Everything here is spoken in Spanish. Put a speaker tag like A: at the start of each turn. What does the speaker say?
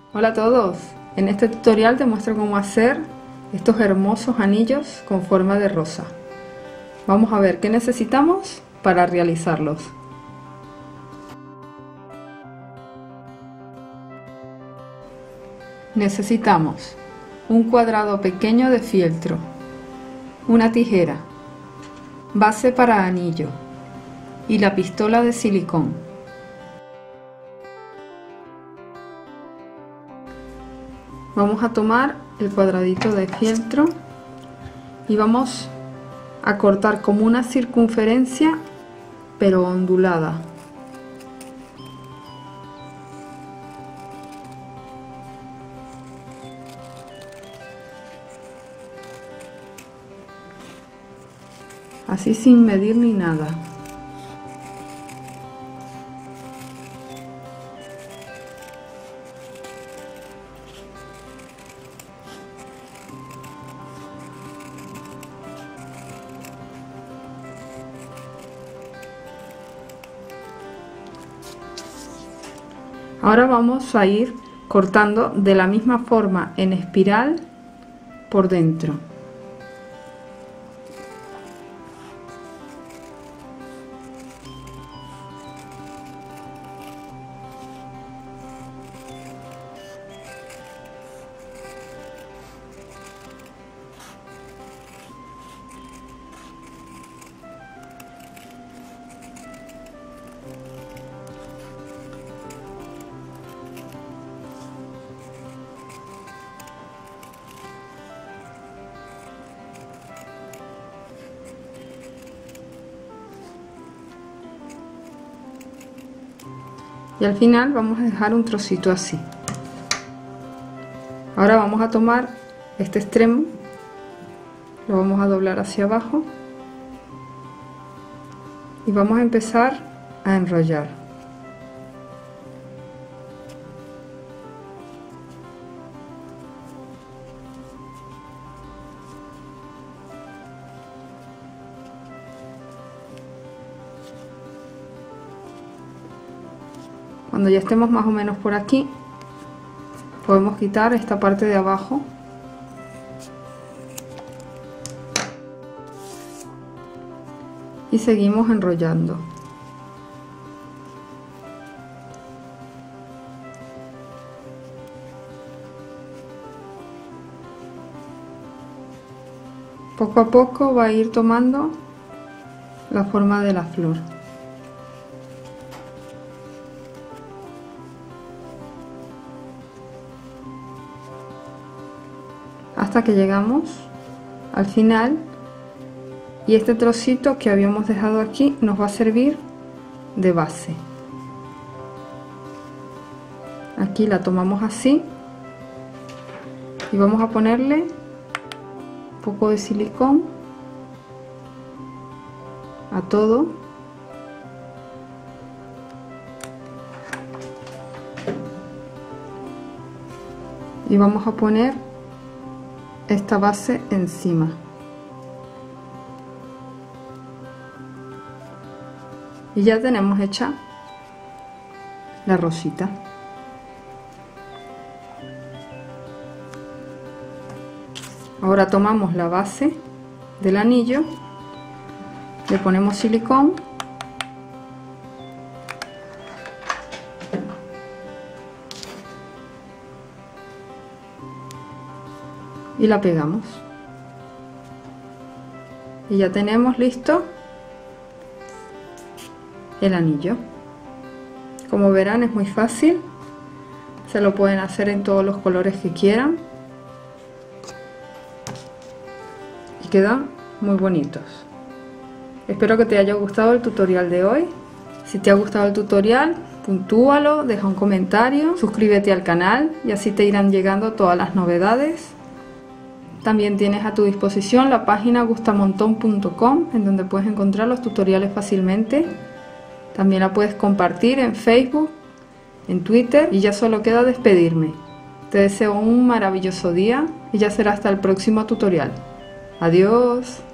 A: Hola a todos, en este tutorial te muestro cómo hacer estos hermosos anillos con forma de rosa. Vamos a ver qué necesitamos para realizarlos. Necesitamos un cuadrado pequeño de fieltro, una tijera, base para anillo y la pistola de silicón. Vamos a tomar el cuadradito de fieltro y vamos a cortar como una circunferencia pero ondulada. Así sin medir ni nada. Ahora vamos a ir cortando de la misma forma en espiral por dentro. Y al final vamos a dejar un trocito así. Ahora vamos a tomar este extremo, lo vamos a doblar hacia abajo y vamos a empezar a enrollar. Cuando ya estemos más o menos por aquí, podemos quitar esta parte de abajo y seguimos enrollando. Poco a poco va a ir tomando la forma de la flor. Hasta que llegamos al final y este trocito que habíamos dejado aquí nos va a servir de base. Aquí la tomamos así y vamos a ponerle un poco de silicón a todo. Y vamos a poner esta base encima. Y ya tenemos hecha la rosita. Ahora tomamos la base del anillo, le ponemos silicón y la pegamos y ya tenemos listo el anillo. Como verán, es muy fácil, se lo pueden hacer en todos los colores que quieran y quedan muy bonitos. Espero que te haya gustado el tutorial de hoy. Si te ha gustado el tutorial, puntúalo, deja un comentario, suscríbete al canal y así te irán llegando todas las novedades. También tienes a tu disposición la página gustamontón.com, en donde puedes encontrar los tutoriales fácilmente. También la puedes compartir en Facebook, en Twitter y ya solo queda despedirme. Te deseo un maravilloso día y ya será hasta el próximo tutorial. Adiós.